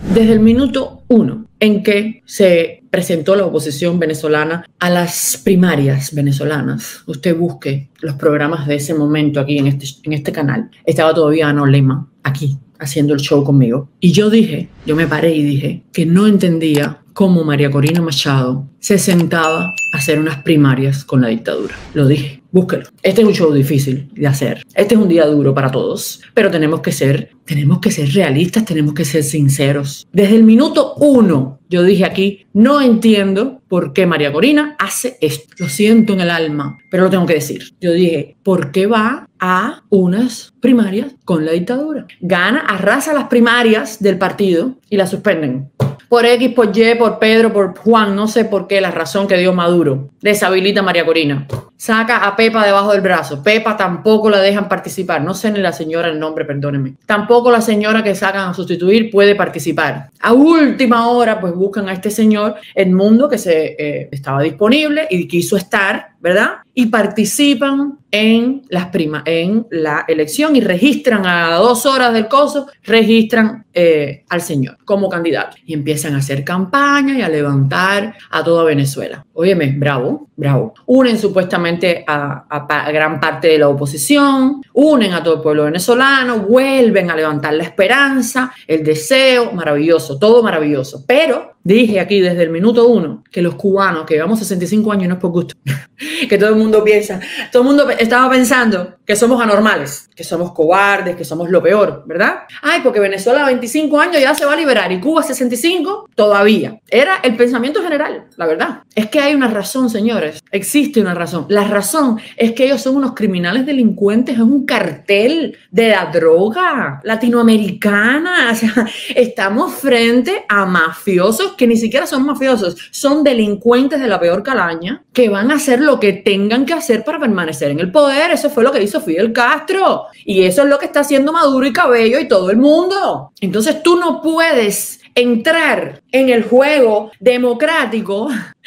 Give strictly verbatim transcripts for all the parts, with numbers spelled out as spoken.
desde el minuto uno en que se presentó la oposición venezolana a las primarias venezolanas. Usted busque los programas de ese momento aquí en este, en este canal. Estaba todavía Ana Olema aquí haciendo el show conmigo. Y yo dije, yo me paré y dije que no entendía cómo María Corina Machado se sentaba a hacer unas primarias con la dictadura. Lo dije, búsquelo. Este es un show difícil de hacer. Este es un día duro para todos, pero tenemos que ser, tenemos que ser realistas, tenemos que ser sinceros. Desde el minuto uno, yo dije aquí, no entiendo por qué María Corina hace esto. Lo siento en el alma, pero lo tengo que decir. Yo dije, ¿por qué va a unas primarias con la dictadura? Gana, arrasa las primarias del partido y las suspenden. Por X, por Y, por Pedro, por Juan, no sé por qué, la razón que dio Maduro. Deshabilita a María Corina. Saca a Pepa debajo del brazo. Pepa tampoco la dejan participar. No sé ni la señora el nombre, perdónenme. Tampoco la señora que sacan a sustituir puede participar. A última hora, pues buscan a este señor Edmundo, que se, eh, estaba disponible y quiso estar, ¿verdad? Y participan en, las prima, en la elección y registran a dos horas del coso, registran eh, al señor como candidato. Y empiezan a hacer campaña y a levantar a toda Venezuela. Óyeme, bravo, bravo. Unen supuestamente a, a, a gran parte de la oposición, unen a todo el pueblo venezolano, vuelven a levantar la esperanza, el deseo, maravilloso, todo maravilloso. Pero dije aquí desde el minuto uno que los cubanos que llevamos sesenta y cinco años no es por gusto, que todo el mundo piensa, todo el mundo estaba pensando que somos anormales, que somos cobardes, que somos lo peor, ¿verdad? Ay, porque Venezuela a veinticinco años ya se va a liberar y Cuba a sesenta y cinco todavía. Era el pensamiento general, la verdad. Es que hay una razón, señores, existe una razón. La razón es que ellos son unos criminales delincuentes, es un cartel de la droga latinoamericana. O sea, estamos frente a mafiosos que ni siquiera son mafiosos, son delincuentes de la peor calaña que van a hacer lo que tengan que hacer para permanecer en el poder. Eso fue lo que hizo Fidel Castro y eso es lo que está haciendo Maduro y Cabello y todo el mundo. Entonces tú no puedes entrar en el juego democrático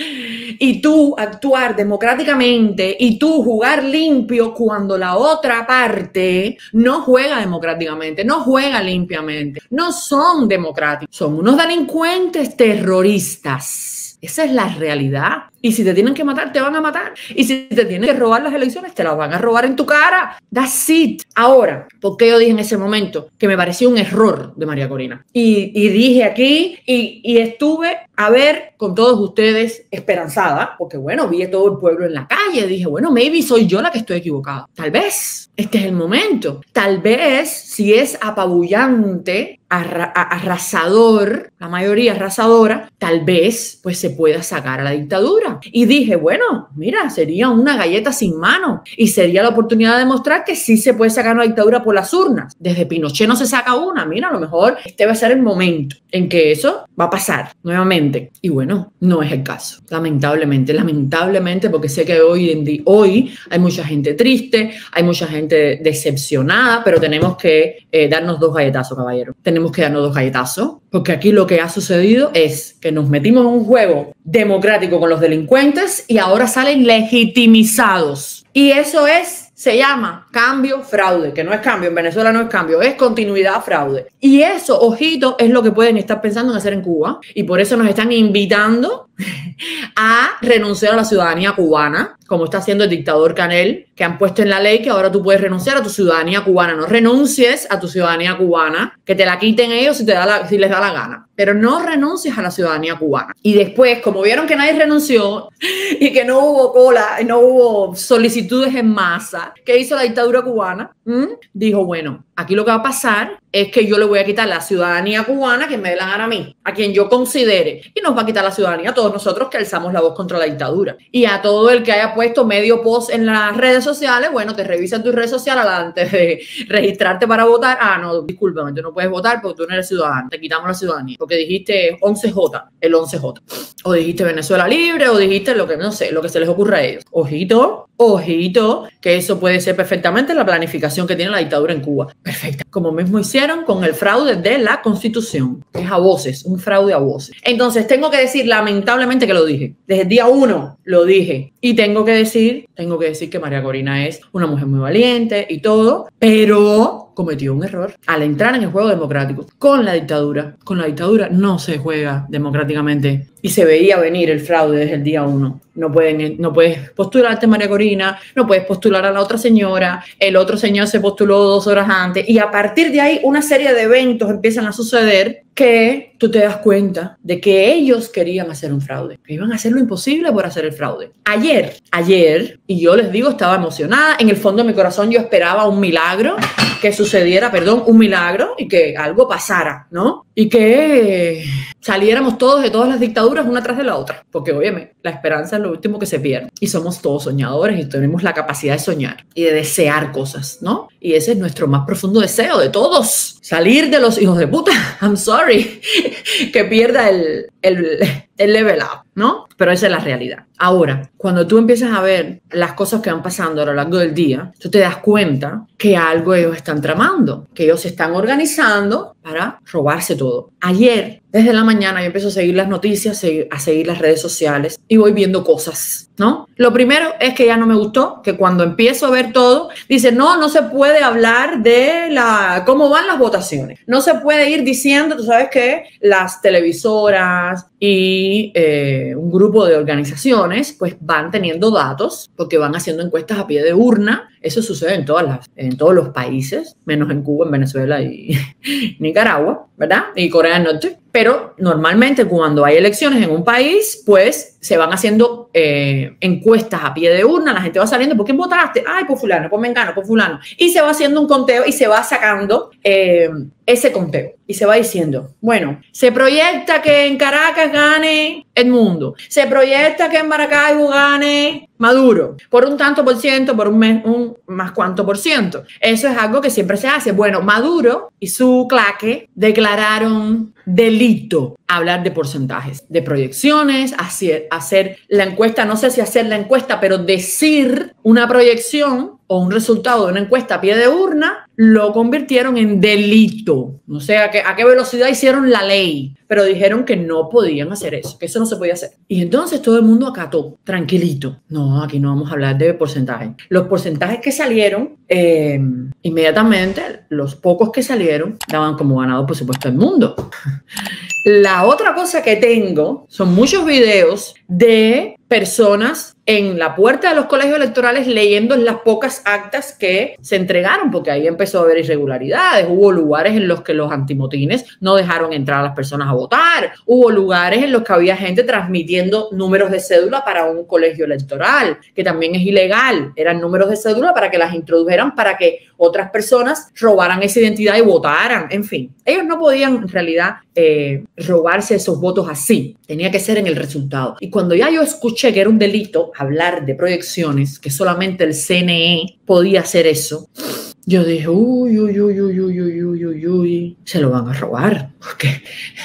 y tú actuar democráticamente y tú jugar limpio cuando la otra parte no juega democráticamente, no juega limpiamente, no son democráticos, son unos delincuentes terroristas. Esa es la realidad. Y si te tienen que matar, te van a matar. Y si te tienen que robar las elecciones, te las van a robar en tu cara. That's it. Ahora, ¿por qué yo dije en ese momento que me pareció un error de María Corina? Y, y dije aquí y, y estuve a ver con todos ustedes esperanzada, porque bueno, vi a todo el pueblo en la calle. Dije, bueno, maybe soy yo la que estoy equivocada. Tal vez este es el momento. Tal vez si es apabullante, arra arrasador, la mayoría arrasadora, tal vez pues se pueda sacar a la dictadura. Y dije, bueno, mira, sería una galleta sin mano y sería la oportunidad de demostrar que sí se puede sacar una dictadura por las urnas. Desde Pinochet no se saca una. Mira, a lo mejor este va a ser el momento en que eso va a pasar nuevamente. Y bueno, no es el caso. Lamentablemente, lamentablemente, porque sé que hoy en día, hoy hay mucha gente triste, hay mucha gente decepcionada, pero tenemos que eh, darnos dos galletazos, caballero. Tenemos que darnos dos galletazos, porque aquí lo que ha sucedido es que nos metimos en un juego democrático con los delincuentes y ahora salen legitimizados. Y eso es, se llama cambio, fraude, que no es cambio, en Venezuela no es cambio, es continuidad, fraude. Y eso, ojito, es lo que pueden estar pensando en hacer en Cuba. Y por eso nos están invitando a renunciar a la ciudadanía cubana, como está haciendo el dictador Canel, que han puesto en la ley que ahora tú puedes renunciar a tu ciudadanía cubana. No renuncies a tu ciudadanía cubana, que te la quiten ellos si, te da la, si les da la gana. Pero no renuncies a la ciudadanía cubana. Y después, como vieron que nadie renunció y que no hubo cola, no hubo solicitudes en masa, ¿qué hizo la dictadura cubana? ¿Mm? Dijo, bueno, aquí lo que va a pasar es que yo le voy a quitar la ciudadanía cubana que me dé la gana a mí, a quien yo considere, y nos va a quitar la ciudadanía a todos nosotros que alzamos la voz contra la dictadura. Y a todo el que haya puesto medio post en las redes sociales, bueno, te revisan tu red social antes de registrarte para votar. Ah, no, discúlpame, tú no puedes votar porque tú no eres ciudadano, te quitamos la ciudadanía, porque dijiste once jota, el once jota, o dijiste Venezuela libre, o dijiste lo que, no sé, lo que se les ocurra a ellos. Ojito, ojito, que eso puede ser perfectamente la planificación que tiene la dictadura en Cuba. Perfecta. Como mismo hicieron con el fraude de la Constitución. Es a voces, un fraude a voces. Entonces, tengo que decir lamentablemente que lo dije. Desde el día uno lo dije. Y tengo que decir, tengo que decir que María Corina es una mujer muy valiente y todo, pero cometió un error al entrar en el juego democrático con la dictadura. Con la dictadura no se juega democráticamente y se veía venir el fraude desde el día uno. No, pueden, no puedes postularte, María Corina, no puedes postular a la otra señora, el otro señor se postuló dos horas antes y a partir de ahí una serie de eventos empiezan a suceder que tú te das cuenta de que ellos querían hacer un fraude, que iban a hacer lo imposible por hacer el fraude. Ayer, ayer, y yo les digo, estaba emocionada, en el fondo de mi corazón yo esperaba un milagro, que sucediera, perdón, un milagro y que algo pasara, ¿no? Y que saliéramos todos de todas las dictaduras una tras de la otra, porque óyeme, la esperanza es lo último que se pierde y somos todos soñadores y tenemos la capacidad de soñar y de desear cosas, ¿no? Y ese es nuestro más profundo deseo de todos, salir de los hijos de puta, I'm sorry, que pierda el, el, el level up, ¿no? Pero esa es la realidad. Ahora, cuando tú empiezas a ver las cosas que van pasando a lo largo del día, tú te das cuenta que algo ellos están tramando, que ellos se están organizando para robarse todo. Ayer, desde la mañana, yo empiezo a seguir las noticias, a seguir las redes sociales y voy viendo cosas, ¿no? Lo primero es que ya no me gustó, que cuando empiezo a ver todo, dice, no, no se puede hablar de la, cómo van las votaciones. No se puede ir diciendo, tú sabes que las televisoras y eh, un grupo de organizaciones pues van teniendo datos porque van haciendo encuestas a pie de urna. Eso sucede en, todas las, en todos los países, menos en Cuba, en Venezuela y Nicaragua, ¿verdad? Y Corea del Norte. Pero normalmente cuando hay elecciones en un país, pues se van haciendo eh, encuestas a pie de urna, la gente va saliendo, ¿por quién votaste? Ay, por fulano, por mengano, por fulano. Y se va haciendo un conteo y se va sacando eh, ese conteo. Y se va diciendo, bueno, se proyecta que en Caracas gane Edmundo, se proyecta que en Maracaibo gane Maduro, por un tanto por ciento, por un, mes, un más cuanto por ciento. Eso es algo que siempre se hace. Bueno, Maduro y su claque declararon delito hablar de porcentajes, de proyecciones, hacer, hacer la encuesta, no sé si hacer la encuesta, pero decir una proyección o un resultado de una encuesta a pie de urna, lo convirtieron en delito. No sé a qué, a qué velocidad hicieron la ley, pero dijeron que no podían hacer eso, que eso no se podía hacer. Y entonces todo el mundo acató, tranquilito. No, aquí no vamos a hablar de porcentajes. Los porcentajes que salieron, eh, inmediatamente, los pocos que salieron, daban como ganado, por supuesto, el mundo. La otra cosa que tengo son muchos videos de personas en la puerta de los colegios electorales leyendo las pocas actas que se entregaron, porque ahí empezó a haber irregularidades. Hubo lugares en los que los antimotines no dejaron entrar a las personas a votar. Hubo lugares en los que había gente transmitiendo números de cédula para un colegio electoral, que también es ilegal. Eran números de cédula para que las introdujeran, para que otras personas robaran esa identidad y votaran. En fin, ellos no podían en realidad eh, robarse esos votos así. Tenía que ser en el resultado. Y cuando ya yo escuché que era un delito hablar de proyecciones, que solamente el C N E podía hacer eso, yo dije, uy, uy, uy, uy, uy, uy, uy, uy, uy, se lo van a robar, porque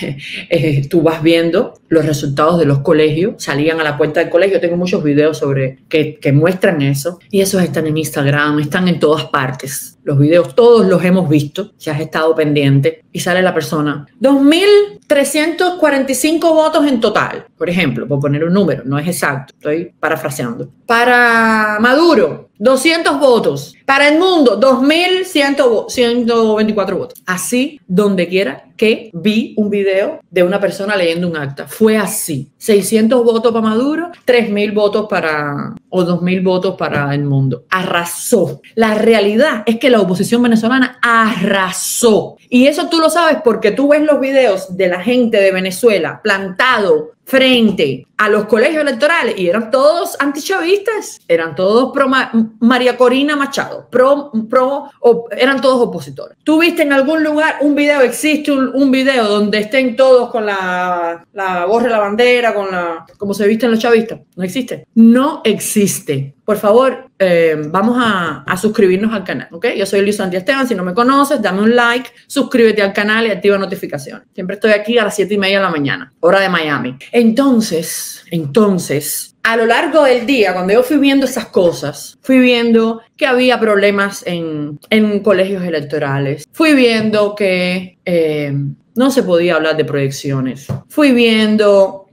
eh, tú vas viendo los resultados de los colegios, salían a la cuenta del colegio, tengo muchos videos sobre que, que muestran eso, y esos están en Instagram, están en todas partes, los videos todos los hemos visto, si has estado pendiente, y sale la persona, dos mil trescientos cuarenta y cinco votos en total, por ejemplo, por poner un número, no es exacto, estoy parafraseando, para Maduro, doscientos votos, para el mundo, dos mil ciento veinticuatro votos, así donde quiera que vi un video de una persona leyendo un acta. Fue así. seiscientos votos para Maduro, tres mil votos para, o dos mil votos para el mundo. Arrasó. La realidad es que la oposición venezolana arrasó. Y eso tú lo sabes porque tú ves los videos de la gente de Venezuela plantado frente a los colegios electorales y eran todos antichavistas, eran todos pro Ma María Corina Machado, pro, pro, o, eran todos opositores. ¿Tú viste en algún lugar un video, existe un, un video donde estén todos con la, la gorra de la bandera, con la, como se visten los chavistas? No existe. No existe. Por favor, eh, vamos a, a suscribirnos al canal, ¿ok? Yo soy Liz Santi Esteban, si no me conoces, dame un like, suscríbete al canal y activa notificaciones. Siempre estoy aquí a las siete y media de la mañana, hora de Miami. Entonces, entonces, a lo largo del día, cuando yo fui viendo esas cosas, fui viendo que había problemas en, en colegios electorales, fui viendo que eh, no se podía hablar de proyecciones, fui viendo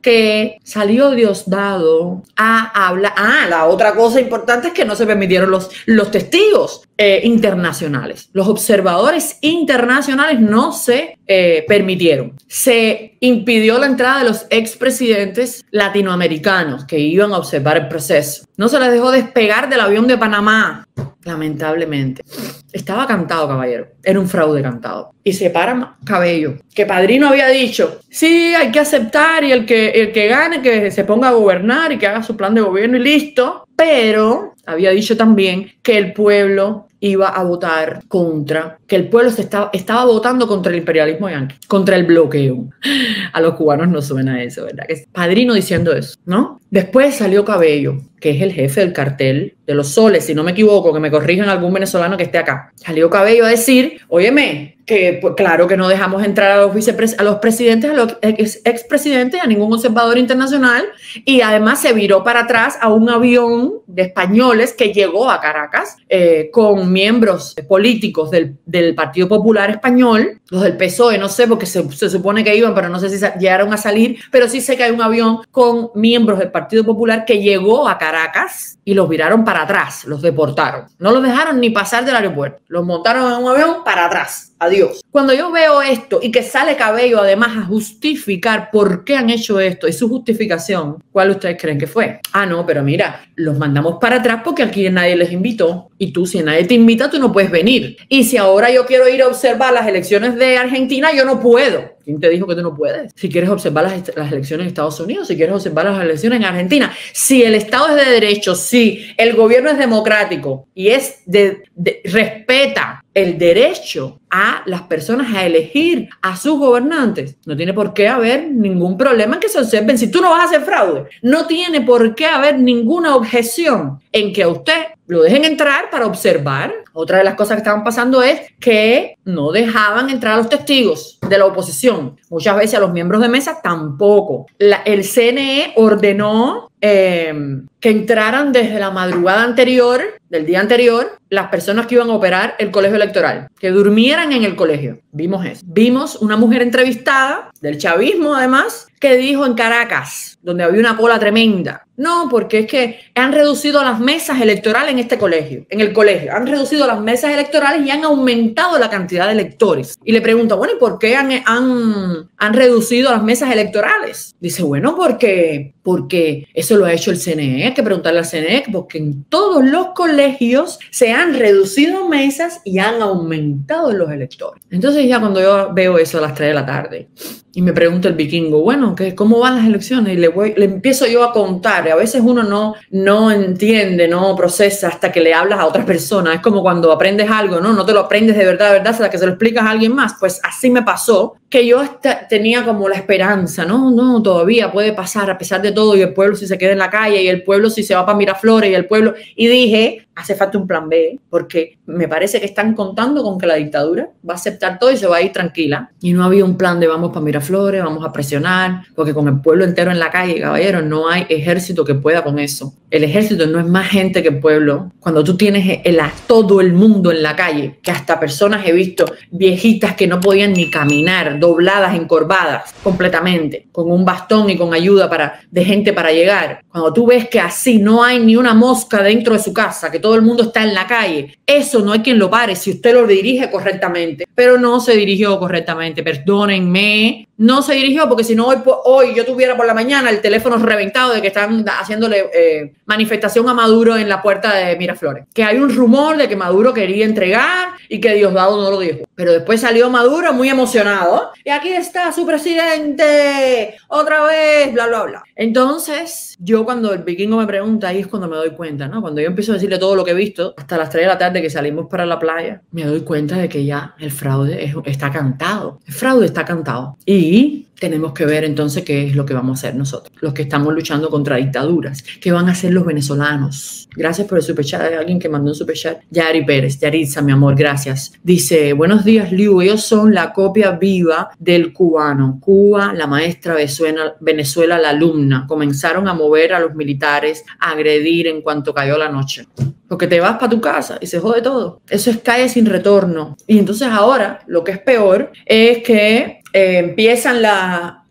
que salió Diosdado a hablar. Ah, la otra cosa importante es que no se permitieron los, los testigos eh, internacionales. Los observadores internacionales no se eh, permitieron. Se impidió la entrada de los expresidentes latinoamericanos que iban a observar el proceso. No se les dejó despegar del avión de Panamá. Lamentablemente. Estaba cantado, caballero. Era un fraude cantado. Y se para Cabello, que Padrino había dicho, sí, hay que aceptar y el que, el que gane, que se ponga a gobernar y que haga su plan de gobierno y listo. Pero había dicho también que el pueblo iba a votar contra, que el pueblo se estaba, estaba votando contra el imperialismo yanqui, contra el bloqueo. A los cubanos no suena eso, ¿verdad? Que Padrino diciendo eso, ¿no? Después salió Cabello, que es el jefe del cartel de los soles, si no me equivoco, que me corrijan algún venezolano que esté acá. Salió Cabello a decir, óyeme, que pues, claro que no dejamos entrar a los, vicepres a los presidentes, a los ex expresidentes, a ningún observador internacional, y además se viró para atrás a un avión de españoles que llegó a Caracas eh, con miembros políticos del, del Partido Popular Español, los del P S O E, no sé, porque se, se supone que iban, pero no sé si llegaron a salir, pero sí sé que hay un avión con miembros del Partido Popular que llegó a Caracas y los viraron para atrás, los deportaron. No los dejaron ni pasar del aeropuerto, los montaron en un avión para atrás. Adiós. Cuando yo veo esto y que sale Cabello además a justificar por qué han hecho esto y su justificación, ¿cuál ustedes creen que fue? Ah, no, pero mira, los mandamos para atrás porque aquí nadie les invitó y tú, si nadie te invita, tú no puedes venir. Y si ahora yo quiero ir a observar las elecciones de Argentina, yo no puedo. ¿Quién te dijo que tú no puedes? Si quieres observar las, las elecciones en Estados Unidos, si quieres observar las elecciones en Argentina, si el Estado es de derecho, si el gobierno es democrático y es de, de respeta el derecho a las personas a elegir a sus gobernantes, no tiene por qué haber ningún problema en que se observen. Si tú no vas a hacer fraude, no tiene por qué haber ninguna objeción en que a usted lo dejen entrar para observar. Otra de las cosas que estaban pasando es que no dejaban entrar a los testigos de la oposición. Muchas veces a los miembros de mesa tampoco. La, el C N E ordenó eh, que entraran desde la madrugada anterior, del día anterior, las personas que iban a operar el colegio electoral, que durmieran en el colegio. Vimos eso. Vimos una mujer entrevistada, del chavismo además, que dijo en Caracas, donde había una cola tremenda, no, porque es que han reducido las mesas electorales en este colegio, en el colegio, han reducido las mesas electorales y han aumentado la cantidad de electores. Y le pregunta, bueno, ¿y por qué han, han, han reducido las mesas electorales? Dice, bueno, porque, porque eso lo ha hecho el C N E, hay que preguntarle al C N E, porque en todos los colegios se han reducido mesas y han aumentado los electores. Entonces ya cuando yo veo eso a las tres de la tarde y me pregunta el vikingo, bueno, ¿qué, ¿cómo van las elecciones? Y le, voy, le empiezo yo a contar. Y a veces uno no, no entiende, no procesa hasta que le hablas a otra persona. Es como cuando aprendes algo, ¿no? No te lo aprendes de verdad, de verdad, hasta que se lo explicas a alguien más. Pues así me pasó, que yo esta, tenía como la esperanza, ¿no? No, todavía puede pasar a pesar de todo, y el pueblo si se queda en la calle, y el pueblo si se va para Miraflores, y el pueblo... Y dije, hace falta un plan B, porque me parece que están contando con que la dictadura va a aceptar todo y se va a ir tranquila. Y no había un plan de vamos para Miraflores, vamos a presionar, porque con el pueblo entero en la calle, caballero, no hay ejército que pueda con eso. El ejército no es más gente que el pueblo. Cuando tú tienes el, a todo el mundo en la calle, que hasta personas he visto, viejitas que no podían ni caminar, dobladas, encorvadas completamente, con un bastón y con ayuda para, de gente para llegar. Cuando tú ves que así no hay ni una mosca dentro de su casa, que todo el mundo está en la calle, eso no hay quien lo pare si usted lo dirige correctamente. Pero no se dirigió correctamente, perdónenme, no se dirigió, porque si no hoy, hoy yo tuviera por la mañana el teléfono reventado de que están haciéndole eh, manifestación a Maduro en la puerta de Miraflores. Que hay un rumor de que Maduro quería entregar y que Diosdado no lo dijo. Pero después salió Maduro muy emocionado. Y aquí está su presidente, otra vez, bla, bla, bla. Entonces, yo cuando el vikingo me pregunta, ahí es cuando me doy cuenta, ¿no? Cuando yo empiezo a decirle todo lo que he visto, hasta las tres de la tarde que salimos para la playa, me doy cuenta de que ya el fraude es, está cantado. El fraude está cantado. Y tenemos que ver entonces qué es lo que vamos a hacer nosotros, los que estamos luchando contra dictaduras. ¿Qué van a hacer los venezolanos? Gracias por el superchat. Hay alguien que mandó un superchat. Yari Pérez, Yaritza, mi amor, gracias. Dice, buenos días, Liu. Ellos son la copia viva del cubano. Cuba, la maestra, Venezuela, Venezuela, la alumna. Comenzaron a mover a los militares, a agredir en cuanto cayó la noche. Porque te vas para tu casa y se jode todo. Eso es calle sin retorno. Y entonces ahora, lo que es peor es que Eh, empiezan la,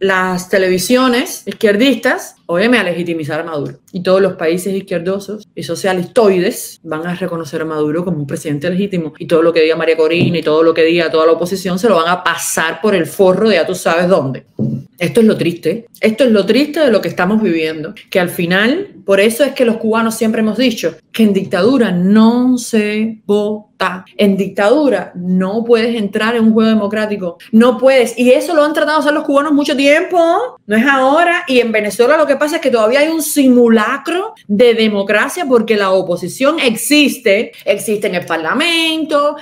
las televisiones izquierdistas, óyeme, a legitimizar a Maduro. Y todos los países izquierdosos y socialistoides van a reconocer a Maduro como un presidente legítimo. Y todo lo que diga María Corina y todo lo que diga toda la oposición se lo van a pasar por el forro de ya tú sabes dónde. Esto es lo triste. Esto es lo triste de lo que estamos viviendo. Que al final, por eso es que los cubanos siempre hemos dicho que en dictadura no se vota. En dictadura no puedes entrar en un juego democrático. No puedes. Y eso lo han tratado de hacer los cubanos mucho tiempo. No es ahora. Y en Venezuela lo que pasa es que todavía hay un simulacro de democracia porque la oposición existe. Existe en el Parlamento.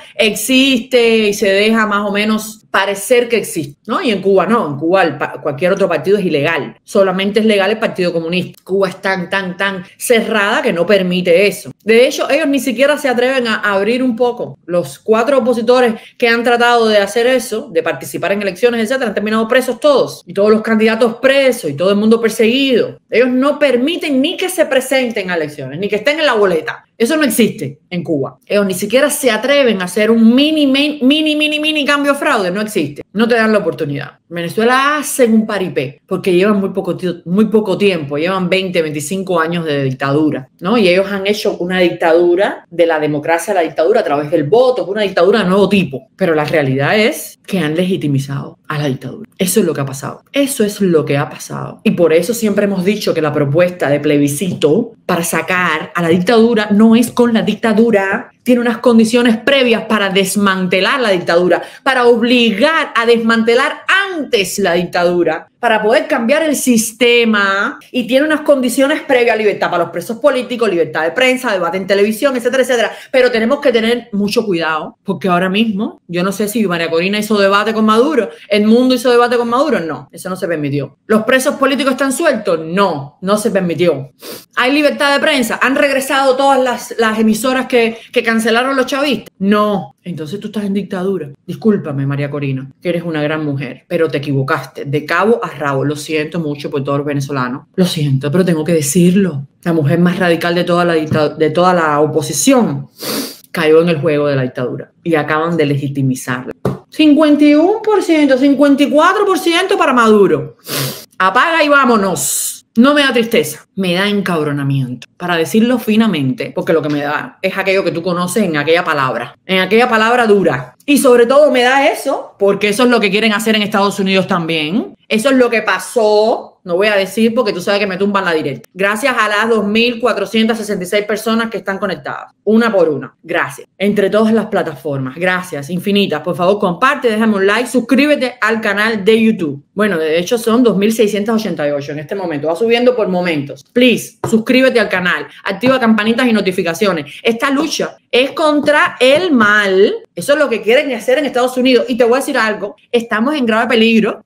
Existe y se deja más o menos parecer que existe, ¿no? Y en Cuba no. En Cuba el, cualquier otro partido es ilegal. Solamente es legal el Partido Comunista. Cuba es tan, tan, tan cerrada que no permite eso. De hecho, ellos ni siquiera se atreven a abrir un poco. Los cuatro opositores que han tratado de hacer eso, de participar en elecciones, etcétera, han terminado presos todos. Y todos los candidatos presos y todo el mundo perseguido. Ellos no permiten ni que se presenten a elecciones, ni que estén en la boleta. Eso no existe en Cuba. Ellos ni siquiera se atreven a hacer un mini, mini, mini, mini, mini cambio fraude. No existe. No te dan la oportunidad. Venezuela hacen un paripé porque llevan muy poco, muy poco tiempo. Llevan veinte, veinticinco años de dictadura, ¿no? Y ellos han hecho una dictadura de la democracia a la dictadura a través del voto, una dictadura de nuevo tipo. Pero la realidad es que han legitimizado a la dictadura. Eso es lo que ha pasado. Eso es lo que ha pasado. Y por eso siempre hemos dicho que la propuesta de plebiscito para sacar a la dictadura no es con la dictadura, tiene unas condiciones previas para desmantelar la dictadura, para obligar a desmantelar antes la dictadura, para poder cambiar el sistema, y tiene unas condiciones previas: libertad para los presos políticos, libertad de prensa, debate en televisión, etcétera, etcétera. Pero tenemos que tener mucho cuidado, porque ahora mismo, yo no sé si María Corina hizo debate con Maduro, el mundo hizo debate con Maduro, no, eso no se permitió. ¿Los presos políticos están sueltos? No, no se permitió. ¿Hay libertad de prensa? ¿Han regresado todas las, las emisoras que, que cancelaron los chavistas? No. Entonces tú estás en dictadura. Discúlpame, María Corina, que eres una gran mujer, pero te equivocaste de cabo a rabo. Lo siento mucho por todos los venezolanos. Lo siento, pero tengo que decirlo. La mujer más radical de toda la, de toda la oposición cayó en el juego de la dictadura y acaban de legitimarla. cincuenta y uno por ciento, cincuenta y cuatro por ciento para Maduro. Apaga y vámonos. No me da tristeza, me da encabronamiento, para decirlo finamente, porque lo que me da es aquello que tú conoces en aquella palabra, en aquella palabra dura. Y sobre todo me da eso, porque eso es lo que quieren hacer en Estados Unidos también. Eso es lo que pasó, no voy a decir porque tú sabes que me tumban la directa. Gracias a las dos mil cuatrocientas sesenta y seis personas que están conectadas, una por una. Gracias. Entre todas las plataformas, gracias, infinitas. Por favor, comparte, déjame un like, suscríbete al canal de YouTube. Bueno, de hecho son dos mil seiscientos ochenta y ocho en este momento. Va subiendo por momentos. Please, suscríbete al canal, activa campanitas y notificaciones. Esta lucha es contra el mal. Eso es lo que quieren hacer en Estados Unidos. Y te voy a decir algo, estamos en grave peligro.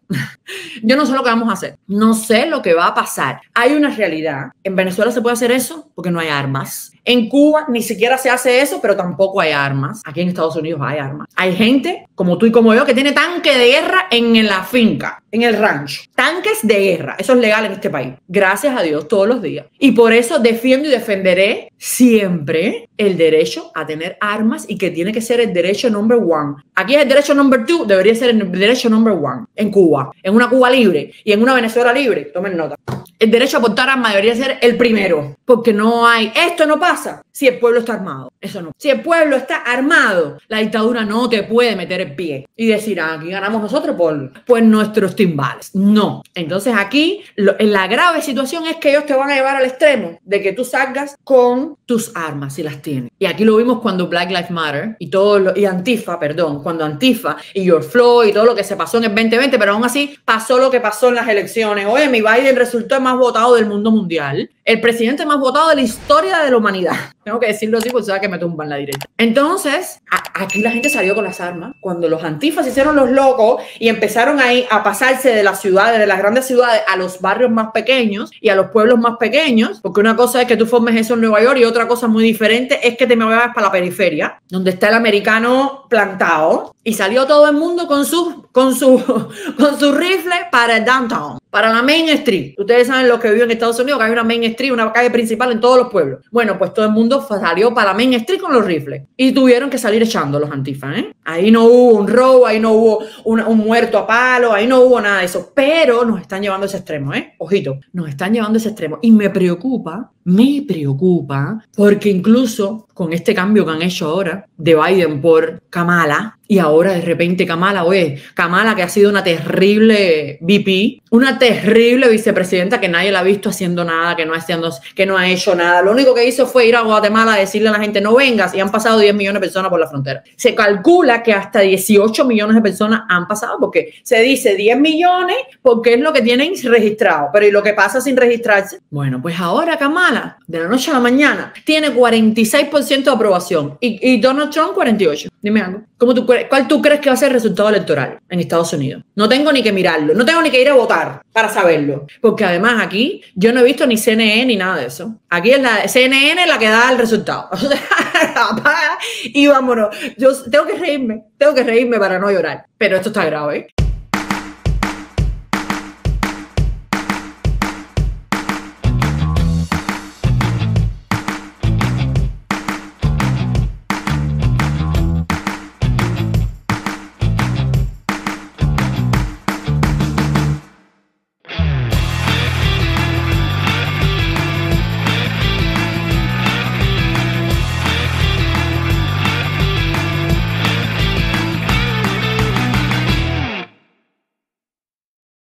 Yo no sé lo que vamos a hacer. No sé lo que va a pasar. Hay una realidad. En Venezuela se puede hacer eso porque no hay armas. En Cuba ni siquiera se hace eso, pero tampoco hay armas. Aquí en Estados Unidos hay armas. Hay gente como tú y como yo que tiene tanque de guerra en la finca, en el rancho. Tanques de guerra. Eso es legal en este país. Gracias a Dios, todos los días. Y por eso defiendo y defenderé siempre el derecho a tener armas, y que tiene que ser el derecho number one. Aquí es el derecho number two, debería ser el derecho number one en Cuba. En una Cuba libre y en una Venezuela libre. Tomen nota. El derecho a portar armas debería ser el primero, porque no hay, esto no pasa si el pueblo está armado. Eso no. Si el pueblo está armado, la dictadura no te puede meter el pie y decir, ah, aquí ganamos nosotros por, por nuestros timbales. No. Entonces aquí lo, la grave situación es que ellos te van a llevar al extremo de que tú salgas con tus armas si las tienes. Y aquí lo vimos cuando Black Lives Matter y todo lo, y Antifa, perdón, cuando Antifa y George Floyd y todo lo que se pasó en el veinte veinte, pero aún así pasó lo que pasó en las elecciones. Oye, mi Biden resultó el más votado del mundo mundial, el presidente más votado de la historia de la humanidad. Tengo que decirlo así porque sabes que me tumban la directa. Entonces, a, aquí la gente salió con las armas. Cuando los antifas hicieron los locos y empezaron ahí a pasarse de las ciudades, de las grandes ciudades, a los barrios más pequeños y a los pueblos más pequeños, porque una cosa es que tú formes eso en Nueva York y otra cosa muy diferente es que te me vayas para la periferia, donde está el americano plantado, y salió todo el mundo con su, con su, con su rifle para el downtown, para la Main Street. Ustedes saben los que viven en Estados Unidos que hay una Main Street, una calle principal en todos los pueblos. Bueno, pues todo el mundo salió para la Main Street con los rifles y tuvieron que salir echando los antifas, ¿eh? Ahí no hubo un robo, ahí no hubo un, un muerto a palo, ahí no hubo nada de eso, pero nos están llevando a ese extremo, ¿eh? Ojito, nos están llevando a ese extremo y me preocupa, me preocupa porque incluso con este cambio que han hecho ahora de Biden por Kamala y ahora de repente Kamala, oye, Kamala que ha sido una terrible V P, una terrible vicepresidenta que nadie la ha visto haciendo nada, que no, haciendo, que no ha hecho nada. Lo único que hizo fue ir a Guatemala a decirle a la gente no vengas y han pasado diez millones de personas por la frontera. Se calcula que hasta dieciocho millones de personas han pasado porque se dice diez millones porque es lo que tienen registrado, pero ¿y lo que pasa sin registrarse? Bueno, pues ahora Kamala, de la noche a la mañana, tiene cuarenta y seis por ciento de aprobación y, y Donald Trump cuarenta y ocho por ciento. Dime algo. ¿Cómo tú, ¿Cuál tú crees que va a ser el resultado electoral en Estados Unidos? No tengo ni que mirarlo, no tengo ni que ir a votar para saberlo, porque además aquí yo no he visto ni C N N ni nada de eso. Aquí es la C N N la que da el resultado. Y vámonos. Yo tengo que reírme, tengo que reírme para no llorar, pero esto está grave, ¿eh?